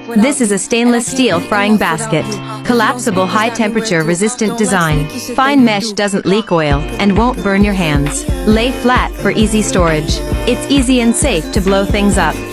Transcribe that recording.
This is a stainless steel frying basket. Collapsible high-temperature resistant design. Fine mesh doesn't leak oil and won't burn your hands. Lay flat for easy storage. It's easy and safe to blow things up.